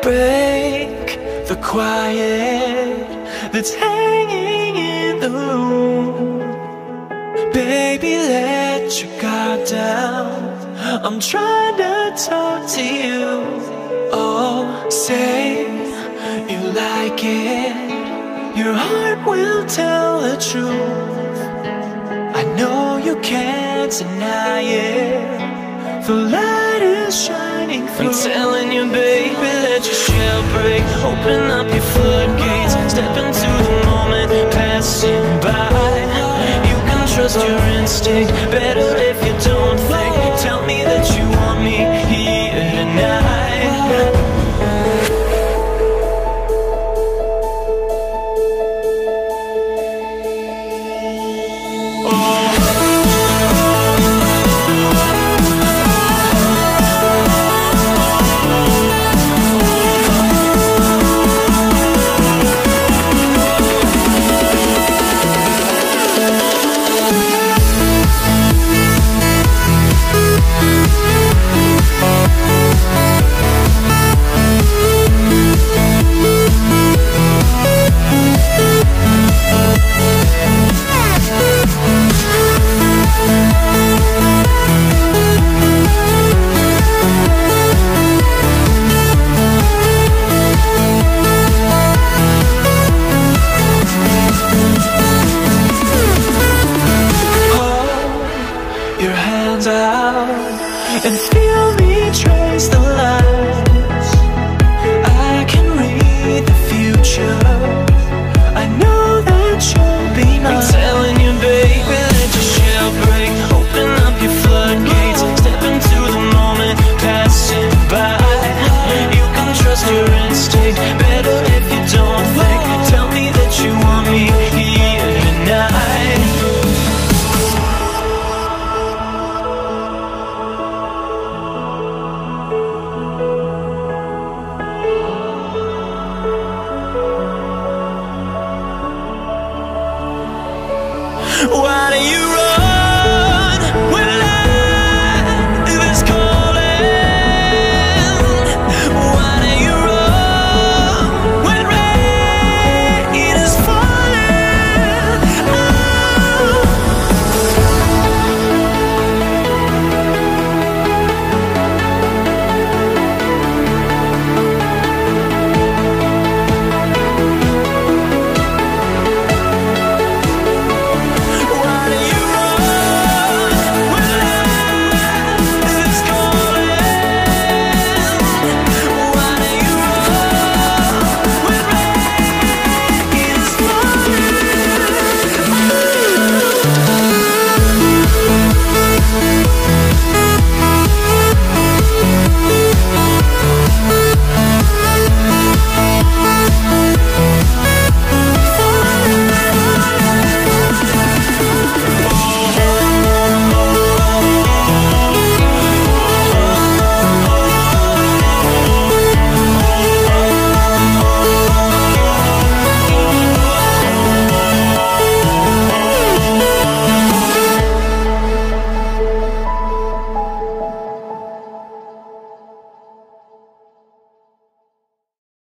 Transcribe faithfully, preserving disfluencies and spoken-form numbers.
break the quiet that's hanging in the room. Baby, let your guard down, I'm trying to talk to you. Oh, say you like it, your heart will tell the truth. I know you can't deny it, the light is shining through. I'm telling you, baby, let your shell break, open up your floodgates, step into the moment, passing by. You can trust your instinct, better if you don't think. Tell me that you want me here tonight. And feel me trace the lines. I can read the future, I know that you'll be mine. I'm telling you, baby, let your shell break, open up your floodgates, step into the moment, passing by. You can trust your instinct, better if you don't think. Tell me that you want me here tonight. Why do you run?